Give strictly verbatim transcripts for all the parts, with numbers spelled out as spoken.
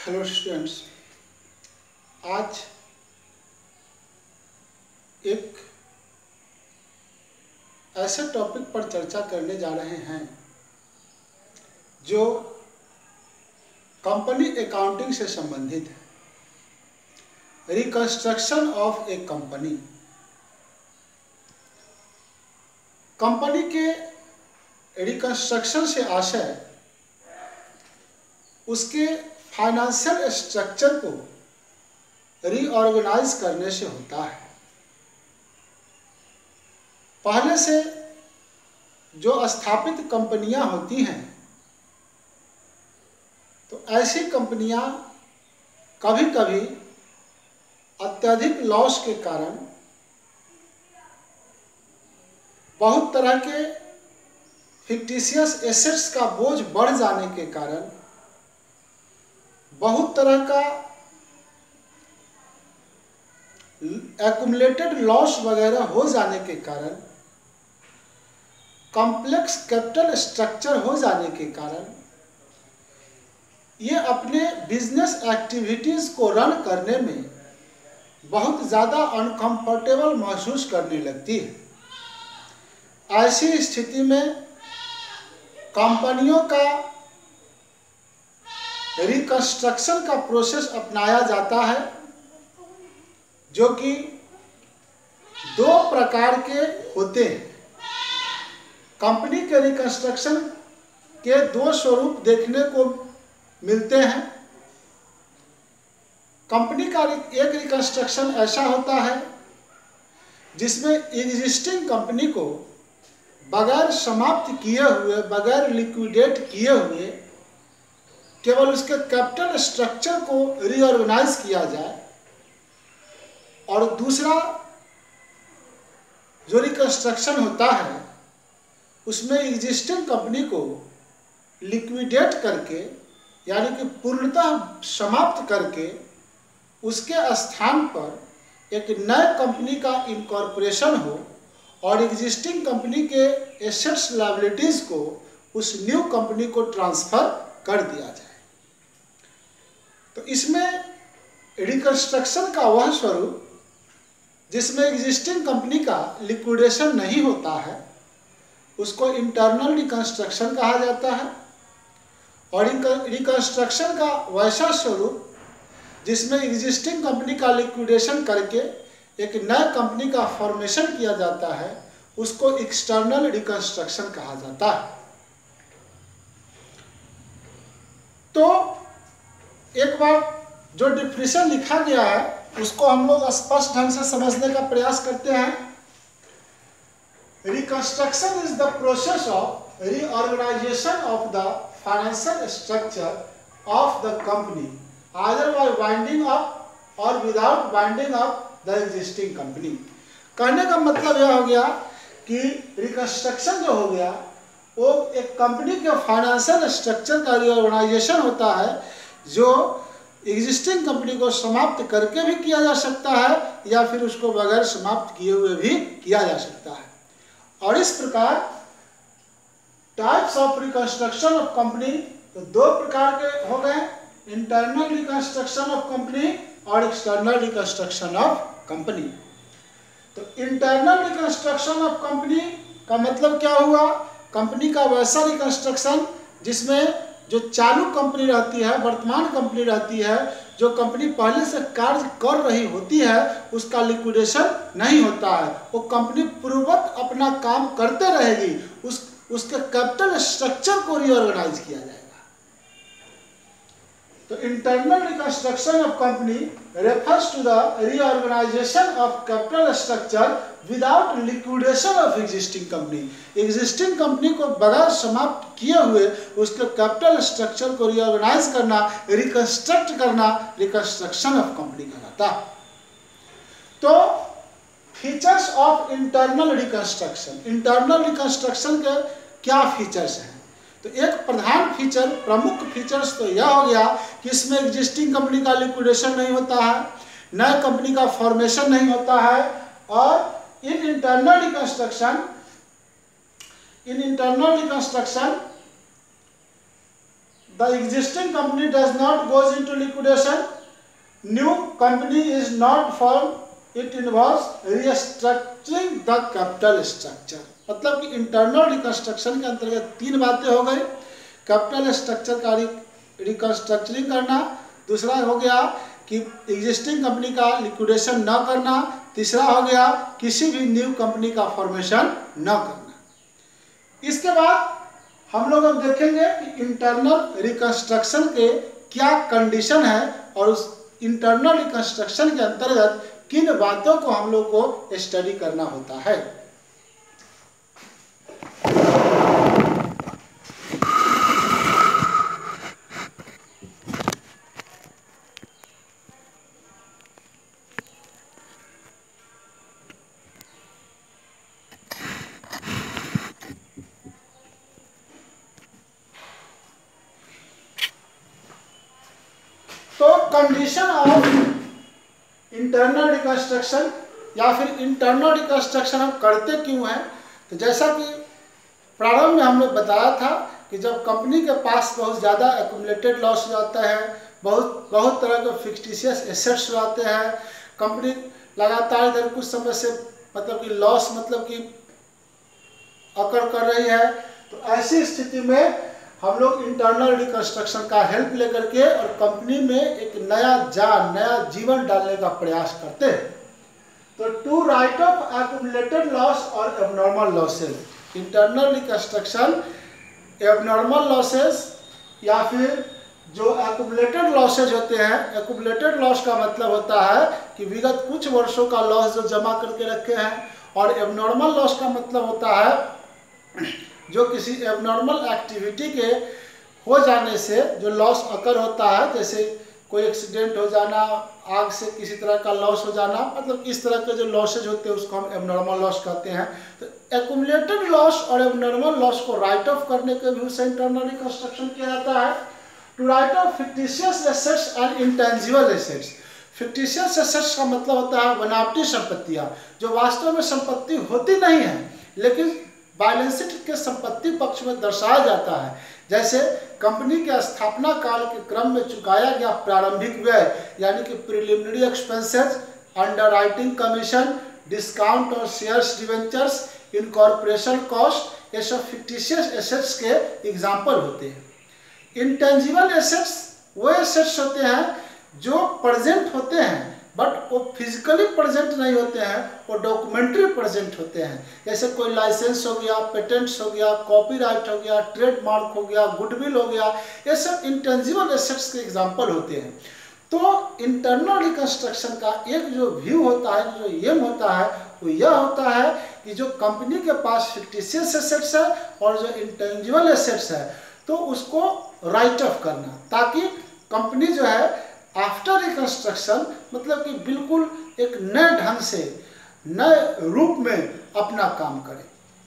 Hello students, आज एक ऐसे टॉपिक पर चर्चा करने जा रहे हैं जो कंपनी अकाउंटिंग से संबंधित है। Reconstruction of a company. Company के रिकंस्ट्रक्शन से आशय उसके फाइनेंशियल स्ट्रक्चर को रीऑर्गेनाइज करने से होता है। पहले से जो स्थापित कंपनियां होती हैं तो ऐसी कंपनियां कभी कभी अत्यधिक लॉस के कारण, बहुत तरह के फिक्टिशियस एसेट्स का बोझ बढ़ जाने के कारण, बहुत तरह का एक्युमुलेटेड लॉस वगैरह हो जाने के कारण, कॉम्प्लेक्स कैपिटल स्ट्रक्चर हो जाने के कारण ये अपने बिजनेस एक्टिविटीज को रन करने में बहुत ज़्यादा अनकंफर्टेबल महसूस करने लगती है। ऐसी स्थिति में कंपनियों का रिकंस्ट्रक्शन का प्रोसेस अपनाया जाता है, जो कि दो प्रकार के होते हैं। कंपनी के रिकंस्ट्रक्शन के दो स्वरूप देखने को मिलते हैं। कंपनी का एक रिकंस्ट्रक्शन ऐसा होता है जिसमें एग्जिस्टिंग कंपनी को बगैर समाप्त किए हुए, बगैर लिक्विडेट किए हुए, केवल उसके कैपिटल स्ट्रक्चर को रीऑर्गेनाइज किया जाए। और दूसरा जो रिकंस्ट्रक्शन होता है उसमें एग्जिस्टिंग कंपनी को लिक्विडेट करके, यानी कि पूर्णतः समाप्त करके, उसके स्थान पर एक नए कंपनी का इनकॉर्पोरेशन हो और एग्जिस्टिंग कंपनी के एसेट्स लायबिलिटीज को उस न्यू कंपनी को ट्रांसफर कर दिया जाए। तो इसमें रिकंस्ट्रक्शन का वह स्वरूप जिसमें एग्जिस्टिंग कंपनी का लिक्विडेशन नहीं होता है उसको इंटरनल रिकंस्ट्रक्शन कहा जाता है। और रिकंस्ट्रक्शन का वैसा स्वरूप जिसमें एग्जिस्टिंग कंपनी का लिक्विडेशन करके एक नए कंपनी का फॉर्मेशन किया जाता है उसको एक्सटर्नल रिकंस्ट्रक्शन कहा जाता है। तो एक बार जो डिफिनेशन लिखा गया है उसको हम लोग स्पष्ट ढंग से समझने का प्रयास करते हैं। Reconstruction is the process of reorganisation of the financial structure of the company either by winding up और without winding up the existing company. कहने का मतलब यह हो गया कि रिकंस्ट्रक्शन जो हो गया वो एक कंपनी के फाइनेंशियल स्ट्रक्चर का रीऑर्गेनाइजेशन होता है, जो एग्जिस्टिंग कंपनी को समाप्त करके भी किया जा सकता है या फिर उसको बगैर समाप्त किए हुए भी किया जा सकता है। और इस प्रकार types of reconstruction of company तो दो प्रकार के हो गए, इंटरनल रिकंस्ट्रक्शन ऑफ कंपनी और एक्सटर्नल रिकंस्ट्रक्शन ऑफ कंपनी। तो इंटरनल रिकंस्ट्रक्शन ऑफ कंपनी का मतलब क्या हुआ? कंपनी का वैसा रिकंस्ट्रक्शन जिसमें जो चालू कंपनी रहती है, वर्तमान कंपनी रहती है, जो कंपनी पहले से कार्य कर रही होती है, उसका लिक्विडेशन नहीं होता है। वो कंपनी पूर्ववत अपना काम करते रहेगी, उस उसके कैपिटल स्ट्रक्चर को रीऑर्गेनाइज किया जाएगा। तो internal reconstruction of company refers to the reorganisation of capital structure without liquidation of existing company. Existing company को बगैर समाप्त किए हुए उसके कैपिटल स्ट्रक्चर को रीऑर्गेनाइज करना, रिकंस्ट्रक्ट करना रिकंस्ट्रक्शन ऑफ कंपनी कहलाता है। तो features of internal reconstruction, internal reconstruction के क्या फीचर्स हैं? तो एक प्रधान फीचर, प्रमुख फीचर्स तो यह हो गया कि इसमें एग्जिस्टिंग कंपनी का लिक्विडेशन नहीं होता है, नए कंपनी का फॉर्मेशन नहीं होता है, और इन इंटरनल रिकंस्ट्रक्शन इन internal reconstruction the existing company does not goes into liquidation, new company is not formed, it involves restructuring the capital structure। मतलब कि इंटरनल रिकंस्ट्रक्शन के अंतर्गत तीन बातें हो गई, कैपिटल स्ट्रक्चर का रिकंस्ट्रक्चरिंग करना, दूसरा हो गया कि एग्जिस्टिंग कंपनी का लिक्विडेशन न करना, तीसरा हो गया किसी भी न्यू कंपनी का फॉर्मेशन न करना। इसके बाद हम लोग अब देखेंगे कि इंटरनल रिकंस्ट्रक्शन के क्या कंडीशन है और उस इंटरनल रिकंस्ट्रक्शन के अंतर्गत किन बातों को हम लोग को स्टडी करना होता है। तो कंडीशन ऑफ इंटरनल रिकंस्ट्रक्शन या फिर इंटरनल रिकंस्ट्रक्शन हम करते क्यों हैं, तो जैसा कि प्रारंभ में हमने बताया था कि जब कंपनी के पास बहुत ज़्यादा एक्यूमुलेटेड लॉस हो जाता है, बहुत बहुत तरह के फिक्टिशियस एसेट्स हो जाते हैं, कंपनी लगातार इधर कुछ समय से मतलब कि लॉस मतलब कि अकर कर रही है, तो ऐसी स्थिति में हम लोग इंटरनल रिकंस्ट्रक्शन का हेल्प लेकर के और कंपनी में एक नया जान, नया जीवन डालने का प्रयास करते हैं। तो to write off accumulated loss और abnormal losses, internal reconstruction abnormal losses या फिर जो एक्यूमुलेटेड लॉसेज होते हैं, एक्यूमुलेटेड लॉस का मतलब होता है कि विगत कुछ वर्षों का लॉस जो जमा करके रखे हैं, और एबनॉर्मल लॉस का मतलब होता है जो किसी एबनॉर्मल एक्टिविटी के हो जाने से जो लॉस अकर होता है, जैसे कोई एक्सीडेंट हो जाना, आग से किसी तरह का लॉस हो जाना, मतलब इस तरह के जो लॉसेज होते हैं उसको हम एबनॉर्मल लॉस कहते हैं। तो एक्यूमुलेटेड लॉस और एबनॉर्मल लॉस को राइट ऑफ करने के भी उससे इंटरनल रिकंस्ट्रक्शन किया जाता है। To write off fictitious assets and intangible assets, fictitious assets का मतलब होता है बनावटी संपत्तियां जो वास्तव में संपत्ति होती नहीं है लेकिन बैलेंस शीट के संपत्ति पक्ष में दर्शाया जाता है, जैसे कंपनी के स्थापना काल के क्रम में चुकाया गया प्रारंभिक व्यय यानी कि preliminary expenses, underwriting commission, discount और शेयर्स डिवेंचर्स, इनकॉर्पोरेशन कॉस्ट, ये सब फिक्टिशियस एसेट्स के एग्जाम्पल होते हैं। इंटेंजिबल एसेट्स वो एसेट्स होते हैं जो प्रेजेंट होते हैं बट वो फिजिकली प्रेजेंट नहीं होते हैं, वो डॉक्यूमेंट्री प्रेजेंट होते हैं, जैसे कोई लाइसेंस हो गया, पेटेंट्स हो गया, कॉपीराइट हो गया, ट्रेडमार्क हो गया, गुडविल हो गया, ये सब इंटेंजिबल एसेट्स के एग्जांपल होते हैं। तो इंटरनल रिकंस्ट्रक्शन का एक जो व्यू होता है, जो एम होता है, वो यह होता है कि जो कंपनी के पास फिक्टिशियस एसेट्स है और जो इंटेंजिबल एसेट्स है तो उसको राइट ऑफ करना, ताकि कंपनी जो है आफ्टर रिकंस्ट्रक्शन मतलब कि बिल्कुल एक नए ढंग से, नए रूप में अपना काम करे।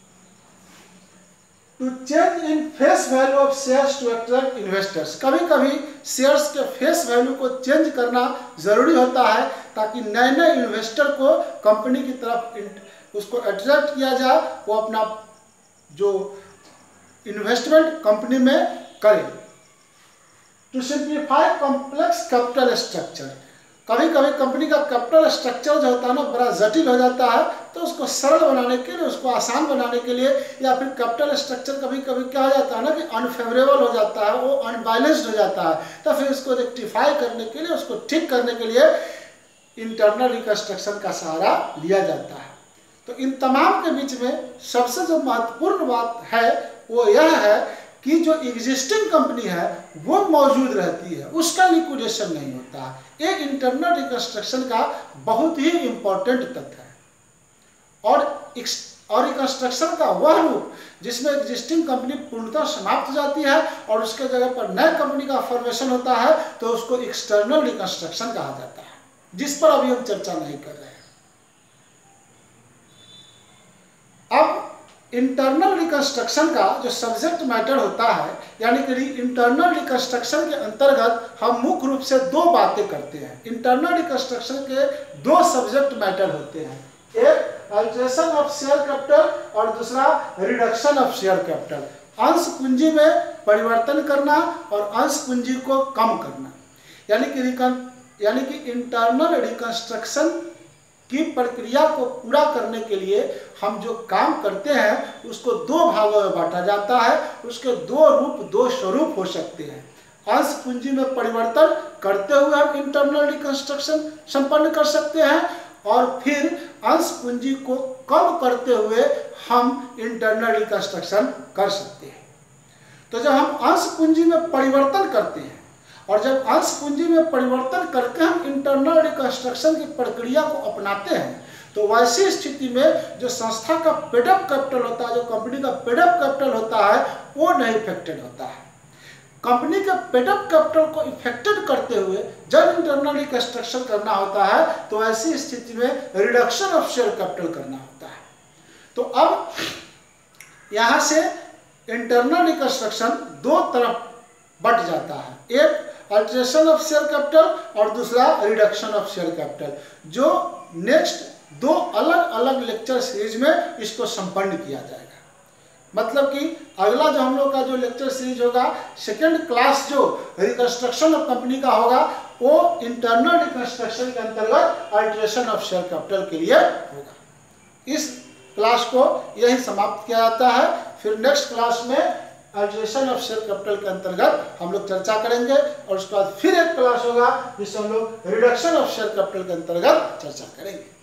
To change in face value of shares to attract investors, कभी कभी शेयर्स के फेस वैल्यू को चेंज करना जरूरी होता है ताकि नए नए इन्वेस्टर को कंपनी की तरफ उसको अट्रैक्ट किया जाए, वो अपना जो इन्वेस्टमेंट कंपनी में करे। To simplify complex capital structure, कभी कभी कंपनी का कैपिटल स्ट्रक्चर जो होता है ना बड़ा जटिल हो जाता है, तो उसको सरल बनाने के लिए, उसको आसान बनाने के लिए, या फिर कैपिटल स्ट्रक्चर कभी कभी क्या हो जाता है ना कि अनफेवरेबल हो जाता है, वो अनबैलेंस्ड हो जाता है, तो फिर उसको रेक्टिफाई करने के लिए, उसको ठीक करने के लिए इंटरनल रिकंस्ट्रक्शन का सहारा लिया जाता है। तो इन तमाम के बीच में सबसे जो महत्वपूर्ण बात है वो यह है कि जो एग्जिस्टिंग कंपनी है वो मौजूद रहती है, उसका लिक्विडेशन नहीं होता। ये इंटरनल रिकंस्ट्रक्शन का बहुत ही इंपॉर्टेंट तथ्य है। और और रिकंस्ट्रक्शन का वह रूप जिसमें एग्जिस्टिंग कंपनी पूर्णतः समाप्त हो जाती है और उसके जगह पर नए कंपनी का फॉर्मेशन होता है, तो उसको एक्सटर्नल रिकंस्ट्रक्शन कहा जाता है, जिस पर अभी हम चर्चा नहीं कर रहे हैं। अब इंटरनल रिकंस्ट्रक्शन का जो सब्जेक्ट मैटर होता है, यानी कि इंटरनल रिकंस्ट्रक्शन के अंतर्गत हम मुख्य रूप से दो बातें करते हैं। इंटरनल रिकंस्ट्रक्शन के दो सब्जेक्ट मैटर होते हैं, एक अल्ट्रेशन ऑफ शेयर कैपिटल और दूसरा रिडक्शन ऑफ शेयर कैपिटल। अंश पूंजी में परिवर्तन करना और अंश पूंजी को कम करना, यानी कि रिकन यानी कि इंटरनल रिकंस्ट्रक्शन की प्रक्रिया को पूरा करने के लिए हम जो काम करते हैं उसको दो भागों में बांटा जाता है। उसके दो रूप दो स्वरूप हो सकते हैं। अंश पूंजी में परिवर्तन करते हुए हम इंटरनल रिकंस्ट्रक्शन संपन्न कर सकते हैं और फिर अंश पूंजी को कम करते हुए हम इंटरनल रिकंस्ट्रक्शन कर सकते हैं। तो जब हम अंश पूंजी में परिवर्तन करते हैं और जब अंश पूंजी में परिवर्तन करके हम इंटरनल रिकंस्ट्रक्शन की प्रक्रिया को अपनाते हैं तो वैसी स्थिति में जो संस्था का पेडअप कैपिटल होता है, जो कंपनी का पेडअप कैपिटल होता है, वो नहीं इफेक्टेड होता है। कंपनी के पेडअप कैपिटल को इफेक्टेड करते हुए जब इंटरनल रिकंस्ट्रक्शन करना होता है तो ऐसी स्थिति में रिडक्शन ऑफ शेयर कैपिटल करना होता है। तो अब यहाँ से इंटरनल रिकंस्ट्रक्शन दो तरफ बट जाता है, एक अल्टरेशन ऑफ शेयर कैपिटल और दूसरा रिडक्शन ऑफ शेयर कैपिटल, जो नेक्स्ट दो अलग अलग लेक्चर सीरीज में इसको संपन्न किया जाएगा। मतलब कि अगला जो हम लोग का जो लेक्चर सीरीज होगा, सेकेंड क्लास जो रिकंस्ट्रक्शन ऑफ कंपनी का होगा, वो इंटरनल रिकंस्ट्रक्शन के अंतर्गत अल्टरेशन ऑफ शेयर कैपिटल के लिए होगा। इस क्लास को यही समाप्त किया जाता है। फिर नेक्स्ट क्लास में अल्टरेशन ऑफ शेयर कैपिटल के अंतर्गत हम लोग चर्चा करेंगे और उसके बाद फिर एक क्लास होगा जिससे हम लोग रिडक्शन ऑफ शेयर कैपिटल के अंतर्गत चर्चा करेंगे।